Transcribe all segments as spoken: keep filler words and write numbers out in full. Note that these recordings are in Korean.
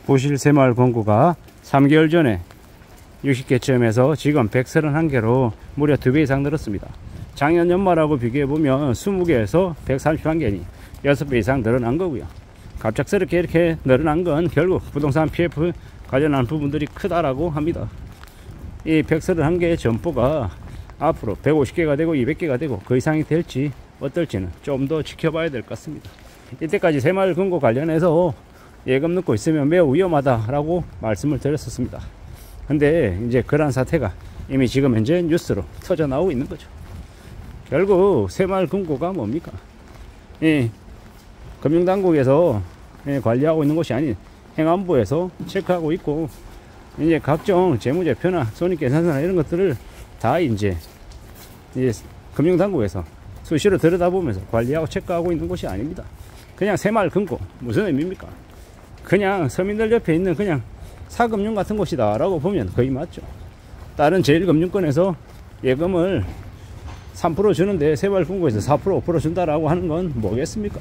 부실 새마을 금고가 삼 개월 전에 육십 개쯤에서 지금 백삼십일 개로 무려 두 배 이상 늘었습니다. 작년 연말하고 비교해보면 이십 개에서 백삼십일 개니 여섯 배 이상 늘어난 거고요. 갑작스럽게 이렇게 늘어난 건 결국 부동산 피에프 관련한 부분들이 크다라고 합니다. 이 백삼십일 개의 점포가 앞으로 백오십 개가 되고 이백 개가 되고 그 이상이 될지 어떨지는 좀 더 지켜봐야 될 것 같습니다. 이때까지 새마을 금고 관련해서 예금 넣고 있으면 매우 위험하다라고 말씀을 드렸었습니다. 근데 이제 그러한 사태가 이미 지금 현재 뉴스로 터져 나오고 있는 거죠. 결국 새마을 금고가 뭡니까? 이 금융당국에서 관리하고 있는 것이 아닌 행안부에서 체크하고 있고, 이제 각종 재무제표나 손익계산서나 이런 것들을 다 이제, 이제 금융당국에서 수시로 들여다보면서 관리하고 체크하고 있는 것이 아닙니다. 그냥 새마을 금고 무슨 의미입니까? 그냥 서민들 옆에 있는 그냥 사금융 같은 곳이다 라고 보면 거의 맞죠. 다른 제일금융권에서 예금을 삼 퍼센트 주는데 새마을 금고에서 사 퍼센트 오 퍼센트 준다라고 하는 건 뭐겠습니까?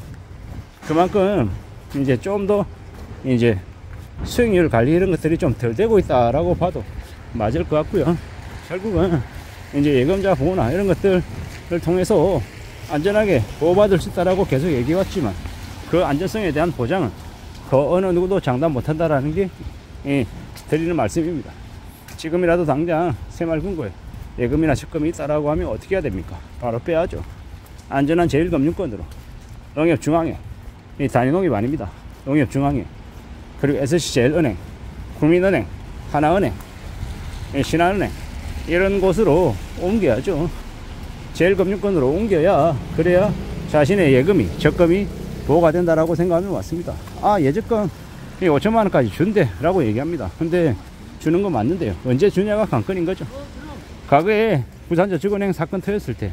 그만큼 이제 좀 더 이제 수익률 관리 이런 것들이 좀 덜 되고 있다라고 봐도 맞을 것 같고요. 결국은 이제 예금자 보호나 이런 것들을 통해서 안전하게 보호받을 수 있다라고 계속 얘기해 왔지만 그 안전성에 대한 보장은 그 어느 누구도 장담 못한다라는 게 예, 드리는 말씀입니다. 지금이라도 당장 새마을 금고에 예금이나 적금이 있다라고 하면 어떻게 해야 됩니까? 바로 빼야죠. 안전한 제일금융권으로 농협중앙회, 이 단위농협 아닙니다. 농협중앙회, 그리고 에스씨제일은행, 국민은행, 하나은행, 신한은행 이런 곳으로 옮겨야죠. 제일금융권으로 옮겨야 그래야 자신의 예금이 적금이 보호가 된다라고 생각하면 맞습니다. 아, 예적금 오천만 원까지 준대 라고 얘기합니다. 근데 주는 건 맞는데요, 언제 주냐가 관건인 거죠. 과거에 부산저축은행 사건 터졌을 때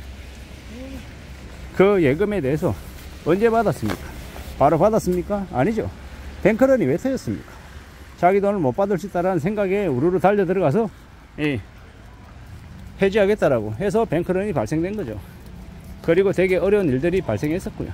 그 예금에 대해서 언제 받았습니까? 바로 받았습니까? 아니죠. 뱅크런이 왜 터졌습니까? 자기 돈을 못 받을 수 있다는 생각에 우르르 달려 들어가서 예, 해지하겠다라고 해서 뱅크런이 발생된 거죠. 그리고 되게 어려운 일들이 발생했었고요.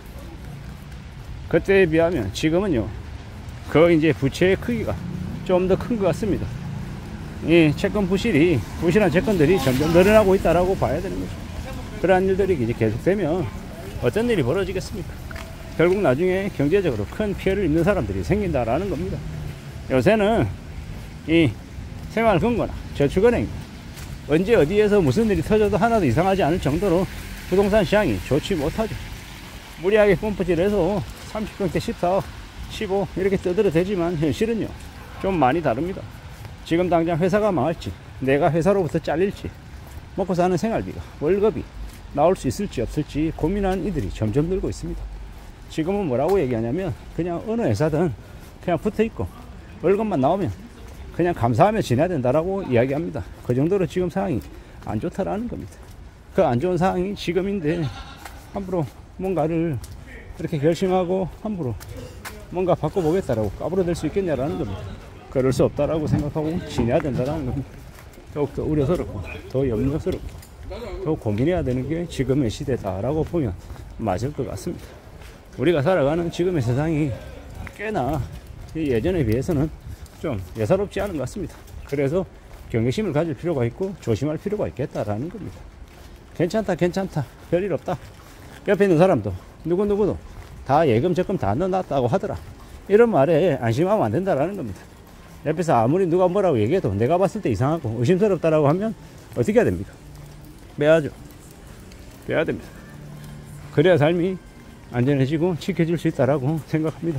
그때에 비하면 지금은요, 그 이제 부채의 크기가 좀 더 큰 것 같습니다. 이 채권 부실이, 부실한 채권들이 점점 늘어나고 있다라고 봐야 되는 거죠. 그러한 일들이 이제 계속되면 어떤 일이 벌어지겠습니까? 결국 나중에 경제적으로 큰 피해를 입는 사람들이 생긴다라는 겁니다. 요새는 이 새마을 금고나 저축은행 언제 어디에서 무슨 일이 터져도 하나도 이상하지 않을 정도로 부동산 시장이 좋지 못하죠. 무리하게 펌프질해서 삼십 평대 십사, 십오 이렇게 떠들어대지만 현실은요 좀 많이 다릅니다. 지금 당장 회사가 망할지, 내가 회사로부터 잘릴지, 먹고 사는 생활비가, 월급이 나올 수 있을지 없을지 고민하는 이들이 점점 늘고 있습니다. 지금은 뭐라고 얘기하냐면 그냥 어느 회사든 그냥 붙어있고 월급만 나오면 그냥 감사하며 지내야 된다라고 이야기합니다. 그 정도로 지금 상황이 안 좋다라는 겁니다. 그 안 좋은 상황이 지금인데 함부로 뭔가를 이렇게 결심하고 함부로 뭔가 바꿔보겠다라고 까불어댈 수 있겠냐라는 겁니다. 그럴 수 없다라고 생각하고 지내야 된다라는 겁니다. 더욱더 우려스럽고 더 염려스럽고 더 고민해야 되는 게 지금의 시대다라고 보면 맞을 것 같습니다. 우리가 살아가는 지금의 세상이 꽤나 예전에 비해서는 좀 예사롭지 않은 것 같습니다. 그래서 경계심을 가질 필요가 있고 조심할 필요가 있겠다라는 겁니다. 괜찮다 괜찮다 별일 없다, 옆에 있는 사람도 누구누구도 다 예금 적금 다 넣어놨다고 하더라, 이런 말에 안심하면 안 된다라는 겁니다. 옆에서 아무리 누가 뭐라고 얘기해도 내가 봤을 때 이상하고 의심스럽다라고 하면 어떻게 해야 됩니까? 빼야죠. 빼야 됩니다. 그래야 삶이 안전해지고 지켜질 수 있다라고 생각합니다.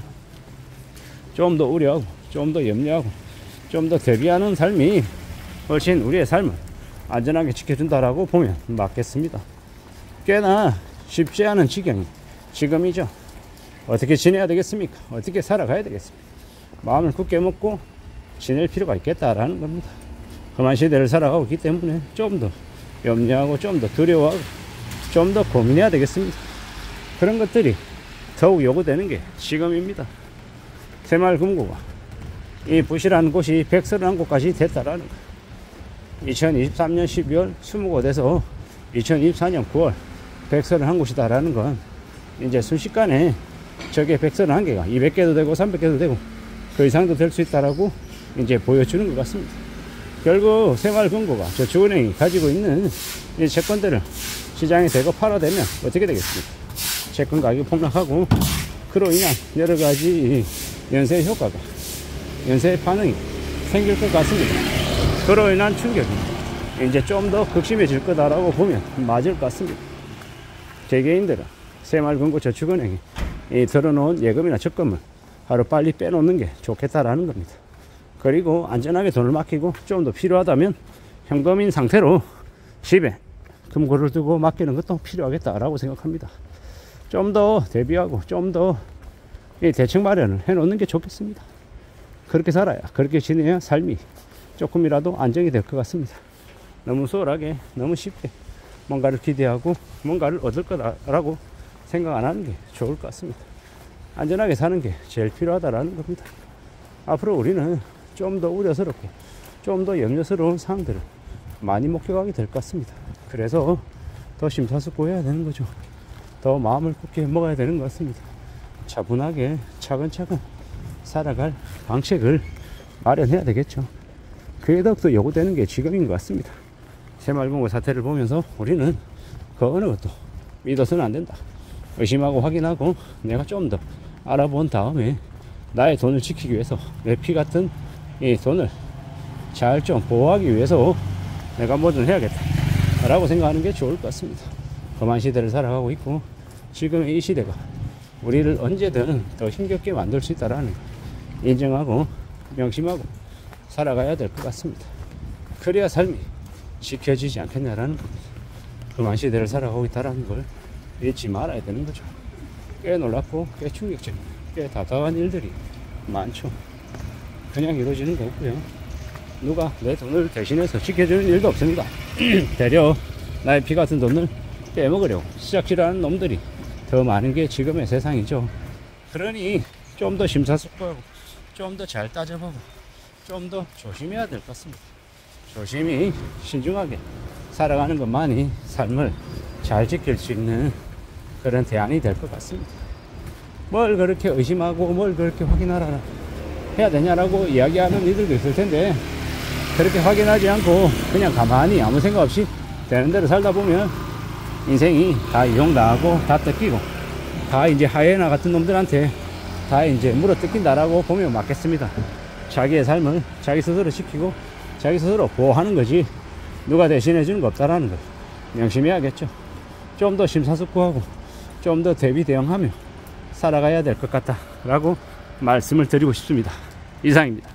좀 더 우려하고 좀 더 염려하고 좀 더 대비하는 삶이 훨씬 우리의 삶을 안전하게 지켜준다라고 보면 맞겠습니다. 꽤나 쉽지 않은 지경이 지금이죠. 어떻게 지내야 되겠습니까? 어떻게 살아가야 되겠습니까? 마음을 굳게 먹고 지낼 필요가 있겠다라는 겁니다. 그만 시대를 살아가고 있기 때문에 좀 더 염려하고 좀 더 두려워하고 좀 더 고민해야 되겠습니다. 그런 것들이 더욱 요구되는 게 지금입니다. 새마을 금고가 이 부실한 곳이 백삼십일 곳까지 됐다라는 거. 이천이십삼 년 십이월 이십 곳 돼서 이천이십사 년 구월 백삼십일 곳이다라는 건 이제 순식간에 저게 백삼십일 개가 이백 개도 되고 삼백 개도 되고 그 이상도 될 수 있다라고 이제 보여주는 것 같습니다. 결국 새마을금고가 저축은행이 가지고 있는 이 채권들을 시장에 대거 팔아대면 어떻게 되겠습니까? 채권 가격이 폭락하고 그로 인한 여러 가지 연쇄 효과가, 연쇄 반응이 생길 것 같습니다. 그로 인한 충격이 이제 좀 더 극심해질 거다라고 보면 맞을 것 같습니다. 개개인들은 새마을금고 저축은행이 이 들어놓은 예금이나 적금을 하루 빨리 빼놓는 게 좋겠다라는 겁니다. 그리고 안전하게 돈을 맡기고 좀 더 필요하다면 현금인 상태로 집에 금고를 두고 맡기는 것도 필요하겠다라고 생각합니다. 좀 더 대비하고 좀 더 대책 마련을 해 놓는 게 좋겠습니다. 그렇게 살아야, 그렇게 지내야 삶이 조금이라도 안정이 될 것 같습니다. 너무 소홀하게, 너무 쉽게 뭔가를 기대하고 뭔가를 얻을 거다라고 생각 안 하는 게 좋을 것 같습니다. 안전하게 사는 게 제일 필요하다라는 겁니다. 앞으로 우리는 좀 더 우려스럽고 좀 더 염려스러운 상황들을 많이 목격하게 될 것 같습니다. 그래서 더 심사숙고해야 되는 거죠. 더 마음을 굳게 먹어야 되는 것 같습니다. 차분하게 차근차근 살아갈 방책을 마련해야 되겠죠. 그에 더욱더 요구되는 게 지금인 것 같습니다. 새마을금고 사태를 보면서 우리는 그 어느 것도 믿어서는 안 된다. 의심하고 확인하고 내가 좀 더 알아본 다음에 나의 돈을 지키기 위해서 내 피 같은 이 돈을 잘 좀 보호하기 위해서 내가 뭐든 해야겠다 라고 생각하는 게 좋을 것 같습니다. 험한 시대를 살아가고 있고 지금의 이 시대가 우리를 언제든 더 힘겹게 만들 수 있다라는 인정하고 명심하고 살아가야 될 것 같습니다. 그래야 삶이 지켜지지 않겠냐라는 겁니다. 험한 시대를 살아가고 있다는 걸 잊지 말아야 되는 거죠. 꽤 놀랍고 꽤 충격적인, 꽤 답답한 일들이 많죠. 그냥 이루어지는 거 없고요. 누가 내 돈을 대신해서 지켜주는 일도 없습니다. 되려 나의 피 같은 돈을 빼먹으려고 시작질하는 놈들이 더 많은 게 지금의 세상이죠. 그러니 좀 더 심사숙고하고 좀 더 잘 따져보고 좀 더 조심해야 될 것 같습니다. 조심히 신중하게 살아가는 것만이 삶을 잘 지킬 수 있는 그런 대안이 될 것 같습니다. 뭘 그렇게 의심하고 뭘 그렇게 확인하라 해야 되냐라고 이야기하는 이들도 있을 텐데, 그렇게 확인하지 않고 그냥 가만히 아무 생각 없이 되는 대로 살다 보면 인생이 다 이용당하고 다 뜯기고 다 이제 하이에나 같은 놈들한테 다 이제 물어 뜯긴다라고 보면 맞겠습니다. 자기의 삶을 자기 스스로 지키고 자기 스스로 보호하는 거지 누가 대신해 주는 거 없다라는 거 명심해야겠죠. 좀 더 심사숙고하고 좀 더 대비 대응하며 살아가야 될 것 같다 라고 말씀을 드리고 싶습니다. 이상입니다.